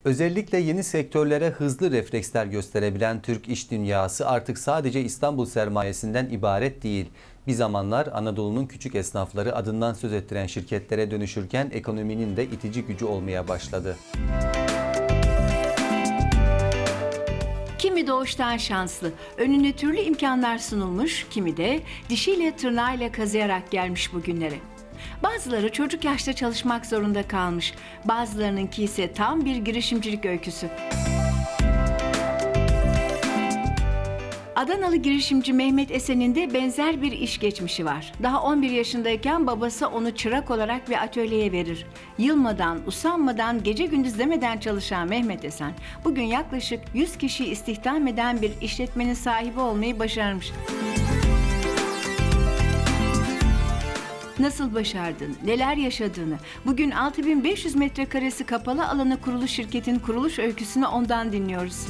Özellikle yeni sektörlere hızlı refleksler gösterebilen Türk iş dünyası artık sadece İstanbul sermayesinden ibaret değil. Bir zamanlar Anadolu'nun küçük esnafları adından söz ettiren şirketlere dönüşürken ekonominin de itici gücü olmaya başladı. Kimi doğuştan şanslı, önüne türlü imkanlar sunulmuş, kimi de dişiyle tırnağıyla kazıyarak gelmiş bugünlere. Bazıları çocuk yaşta çalışmak zorunda kalmış, bazılarınınki ise tam bir girişimcilik öyküsü. Adanalı girişimci Mehmet Esen'in de benzer bir iş geçmişi var. Daha 11 yaşındayken babası onu çırak olarak bir atölyeye verir. Yılmadan, usanmadan, gece gündüz demeden çalışan Mehmet Esen, bugün yaklaşık 100 kişiyi istihdam eden bir işletmenin sahibi olmayı başarmış. Nasıl başardın, neler yaşadığını, bugün 6500 metrekaresi kapalı alana kurulu şirketin kuruluş öyküsünü ondan dinliyoruz.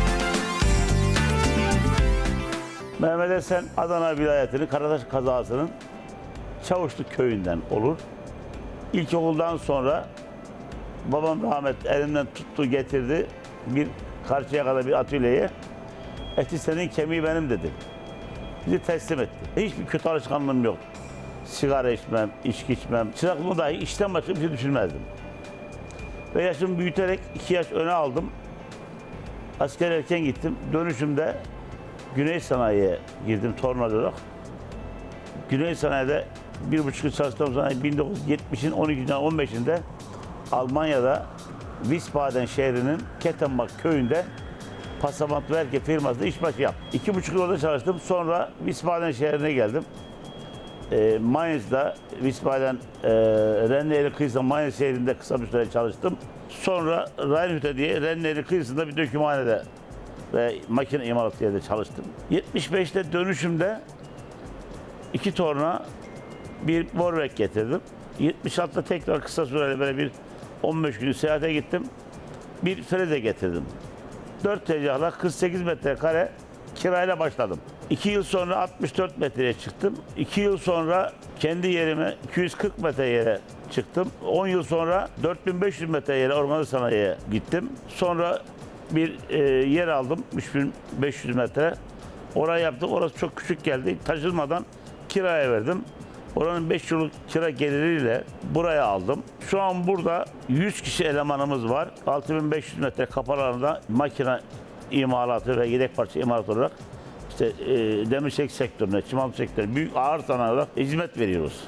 Mehmet Esen, Adana vilayetinin Karataş kazasının Çavuşluk köyünden olur. İlkokuldan sonra babam rahmet elimden tuttu getirdi bir karşıya kadar bir atölyeye. Eti senin, kemiği benim dedi. Bizi teslim etti. Hiçbir kötü alışkanlığım yok. Sigara içmem, içki içmem. Çıraklığımı dahi işten başka bir şey düşünmezdim. Ve yaşımı büyüterek 2 yaş öne aldım. Asker erken gittim. Dönüşümde Güney Sanayi'ye girdim tornacı olarak. Güney Sanayi'de 1,5 yıl çalıştıktan sonra 1970'in 12'sinden 15'inde Almanya'da Wiesbaden şehrinin Kettenbach köyünde Passamat-Werke firmasında işbaşı yaptım. 2,5 yıl orada çalıştım. Sonra Wiesbaden şehrine geldim. Mainz'da, Wiesbaden, Rennehri kıyısında Mainz şehrinde kısa bir süre çalıştım. Sonra Rheinhütte diye Rennehri kıyısında bir dökümhanede ve makine imalatı yerinde çalıştım. 75'te dönüşümde 2 torna bir Vorwerk getirdim. 76'da tekrar kısa süreli böyle bir 15 gün seyahate gittim. Bir freze getirdim. 4 tezgahla 48 metrekare kirayla başladım. 2 yıl sonra 64 metreye çıktım. 2 yıl sonra kendi yerime 240 metre yere çıktım. 10 yıl sonra 4500 metre yere orman sanayiye gittim. Sonra bir yer aldım 3500 metre. Orayı yaptım. Orası çok küçük geldi. Taşınmadan kiraya verdim. Oranın 5 yıllık kira geliriyle buraya aldım. Şu an burada 100 kişi elemanımız var. 6500 metre kapalı alanda makine imalatı ve yedek parça imalatı olarak işte demir çelik sektörüne, çimento sektörüne, büyük ağır sanayi olarak hizmet veriyoruz.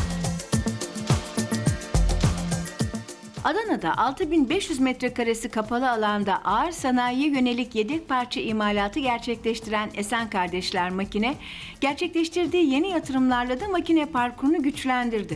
Adana'da 6500 metrekaresi kapalı alanda ağır sanayiye yönelik yedek parça imalatı gerçekleştiren Esen Kardeşler Makine, gerçekleştirdiği yeni yatırımlarla da makine parkurunu güçlendirdi.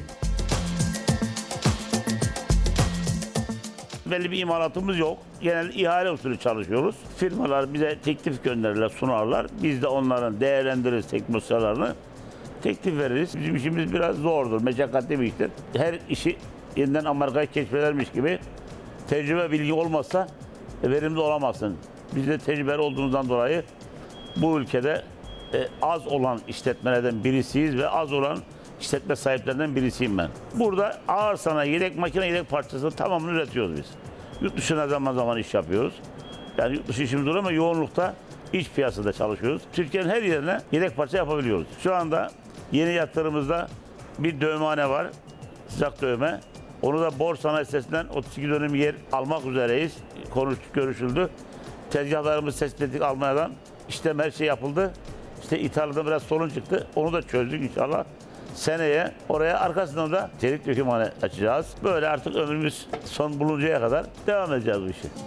Belli bir imalatımız yok. Genelde ihale usulü çalışıyoruz. Firmalar bize teklif gönderirler, sunarlar. Biz de onların değerlendiririz teknolojilerini. Teklif veririz. Bizim işimiz biraz zordur, meşakkatli bir iştir. Her işi yeniden Amerika'yı keşfedermiş gibi tecrübe bilgi olmazsa verimli olamazsın. Biz de tecrübeli olduğumuzdan dolayı bu ülkede az olan işletmelerden birisiyiz ve az olan işletme sahiplerinden birisiyim ben. Burada ağır sanayi, yedek makine, yedek parçasını tamamını üretiyoruz biz. Yurt dışına zaman zaman iş yapıyoruz. Yani yurt dışı işimiz olur ama yoğunlukta iç piyasada çalışıyoruz. Türkiye'nin her yerine yedek parça yapabiliyoruz. Şu anda yeni yatırımımızda bir dövmehane var. Sıcak dövme. Onu da Bor Sanayi sitesinden 32 dönüm yer almak üzereyiz. Konuştuk, görüşüldü. Tezgahlarımızı tespit ettik Almanya'dan. İşte her şey yapıldı. İşte ithalada biraz sorun çıktı. Onu da çözdük inşallah. Seneye oraya arkasından da çelik dökümhane açacağız. Böyle artık ömrümüz son buluncaya kadar devam edeceğiz bu işi.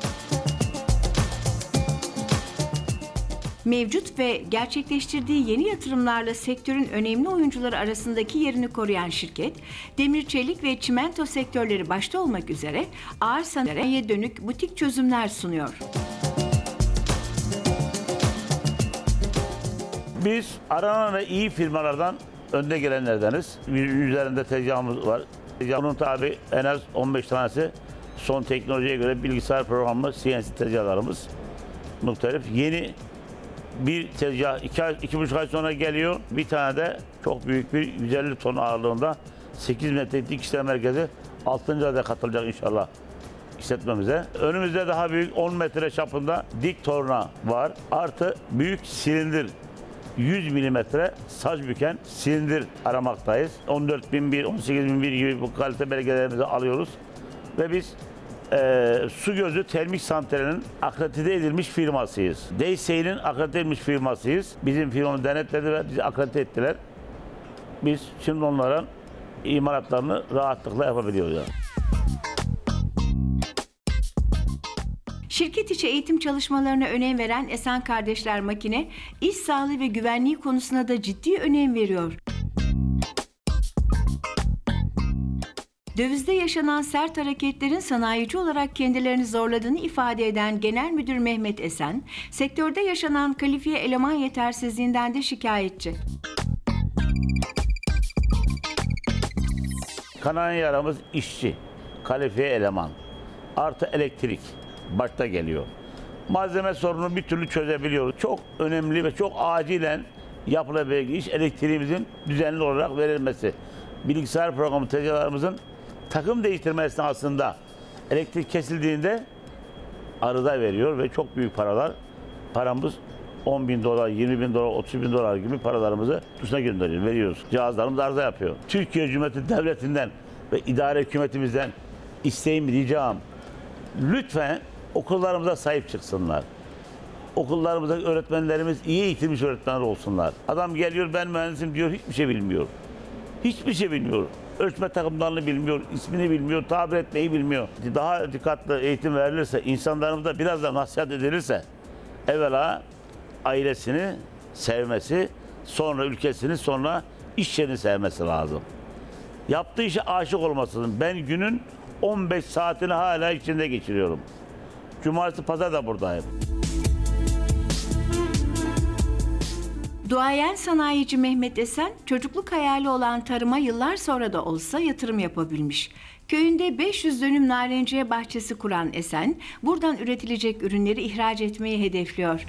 Mevcut ve gerçekleştirdiği yeni yatırımlarla sektörün önemli oyuncuları arasındaki yerini koruyan şirket, demir çelik ve çimento sektörleri başta olmak üzere ağır sanayiye dönük butik çözümler sunuyor. Biz aranan ve iyi firmalardan önde gelenlerdeniz. Üzerinde tezgahımız var. Bunun tabi en az 15 tanesi son teknolojiye göre bilgisayar programlı CNC tezgahlarımız muhtelif. Yeni bir tezgah 2,5 ay sonra geliyor. Bir tane de çok büyük bir 150 ton ağırlığında 8 metre dikiş merkezi 6. ayda katılacak inşallah işletmemize. Önümüzde daha büyük 10 metre çapında dik torna var. Artı büyük silindir 100 milimetre saç büken silindir aramaktayız. 14.001, 18.001 gibi bu kalite belgelerimizi alıyoruz. Ve biz su gözü termik santralinin akredite edilmiş firmasıyız. DSE'nin akredite edilmiş firmasıyız. Bizim firmamız denetledi ve bizi akredite ettiler. Biz şimdi onların imalatlarını rahatlıkla yapabiliyoruz. Yani. Şirket içi eğitim çalışmalarına önem veren Esen Kardeşler Makine, iş sağlığı ve güvenliği konusuna da ciddi önem veriyor. Dövizde yaşanan sert hareketlerin sanayici olarak kendilerini zorladığını ifade eden Genel Müdür Mehmet Esen, sektörde yaşanan kalifiye eleman yetersizliğinden de şikayetçi. Kanayan yaramız işçi, kalifiye eleman, artı elektrik başta geliyor. Malzeme sorununu bir türlü çözebiliyoruz. Çok önemli ve çok acilen yapılabilecek iş elektriğimizin düzenli olarak verilmesi. Bilgisayar programı tezgahlarımızın takım değiştirme esnasında elektrik kesildiğinde arıza veriyor ve çok büyük paramız 10.000 dolar, 20.000 dolar, 30.000 dolar gibi paralarımızı dışına gönderiyoruz, veriyoruz. Cihazlarımız arıza yapıyor. Türkiye Cumhuriyeti Devleti'nden ve idare hükümetimizden isteğim, ricam, lütfen okullarımıza sahip çıksınlar. Okullarımızdaki öğretmenlerimiz iyi eğitilmiş öğretmenler olsunlar. Adam geliyor, ben mühendisim diyor, hiçbir şey bilmiyor. Hiçbir şey bilmiyor. Ölçme takımlarını bilmiyor, ismini bilmiyor, tabir etmeyi bilmiyor. Daha dikkatli eğitim verilirse, insanlarımıza biraz da nasihat edilirse, evvela ailesini sevmesi, sonra ülkesini, sonra iş yerini sevmesi lazım. Yaptığı işe aşık olması lazım. Ben günün 15 saatini hala içinde geçiriyorum. Cumartesi, pazar da buradayım. Duayen sanayici Mehmet Esen, çocukluk hayali olan tarıma yıllar sonra da olsa yatırım yapabilmiş. Köyünde 500 dönüm narenciye bahçesi kuran Esen, buradan üretilecek ürünleri ihraç etmeyi hedefliyor.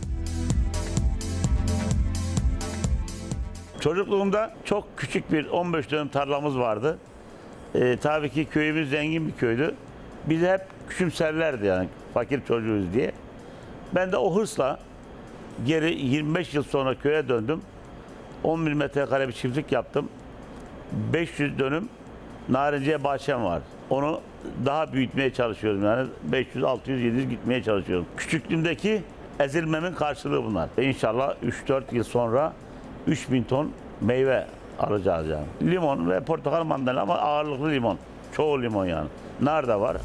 Çocukluğumda çok küçük bir 15 dönüm tarlamız vardı. Tabii ki köyümüz zengin bir köydü. Bizi hep küçümserlerdi yani fakir çocuğuyuz diye. Ben de o hırsla geri 25 yıl sonra köye döndüm. 11 metrekare bir çiftlik yaptım. 500 dönüm narenciye bahçem var. Onu daha büyütmeye çalışıyorum yani 500, 600, 700 gitmeye çalışıyorum. Küçüklüğümdeki ezilmemin karşılığı bunlar. İnşallah 3-4 yıl sonra 3000 ton meyve alacağız yani. Limon ve portakal, mandalina ama ağırlıklı limon. Çoğu limon yani. Nar da var.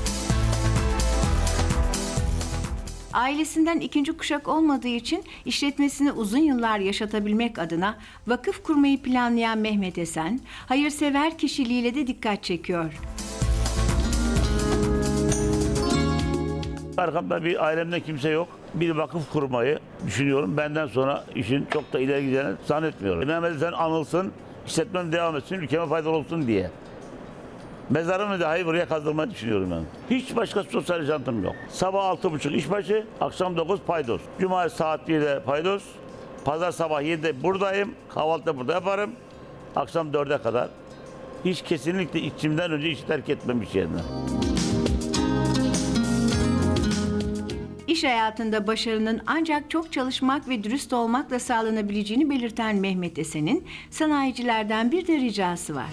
Ailesinden ikinci kuşak olmadığı için işletmesini uzun yıllar yaşatabilmek adına vakıf kurmayı planlayan Mehmet Esen, hayırsever kişiliğiyle de dikkat çekiyor. Arkamda bir ailemden kimse yok. Bir vakıf kurmayı düşünüyorum. Benden sonra işin çok da ileri gideceğini zannetmiyorum. Mehmet Esen anılsın, işletmem devam etsin, ülkeme faydalı olsun diye. Mezarımı dahi buraya kaldırmayı düşünüyorum ben. Hiç başka sosyal yaşantım yok. Sabah 6.30 işbaşı, akşam 9 paydos. Cumartesi saat 1'de paydos. Pazar sabah 7'de buradayım. Kahvaltıda burada yaparım. Akşam 4'e kadar. Hiç kesinlikle içimden önce işi terk etmem iş yerinden. İş hayatında başarının ancak çok çalışmak ve dürüst olmakla sağlanabileceğini belirten Mehmet Esen'in sanayicilerden bir de ricası var.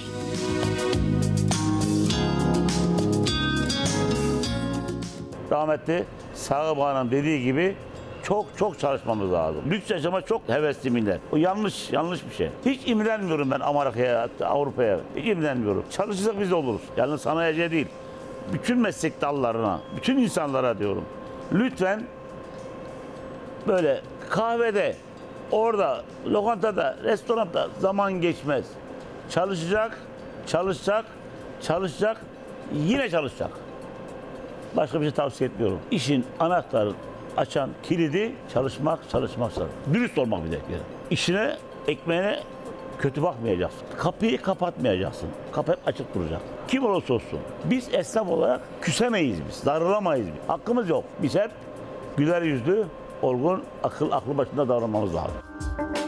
Rahmetli Sağı Bağ'ın dediği gibi çok çalışmamız lazım. Lüks yaşama çok hevesli millet. O yanlış bir şey. Hiç imrenmiyorum ben Amerika'ya, Avrupa'ya. Hiç imrenmiyorum. Çalışırsak biz de oluruz. Yalnız sanayici değil. Bütün meslek dallarına, bütün insanlara diyorum. Lütfen böyle kahvede, orada, lokantada, restoranda zaman geçmez. Çalışacak, yine çalışacak. Başka bir şey tavsiye etmiyorum. İşin anahtarı açan kilidi çalışmak. Dürüst olmak bir de. İşine, ekmeğine kötü bakmayacaksın. Kapıyı kapatmayacaksın. Kapı hep açık duracak. Kim olursa olsun. Biz esnaf olarak küsemeyiz biz. Darılamayız biz. Hakkımız yok. Biz hep güler yüzlü, olgun, aklı başında davranmamız lazım.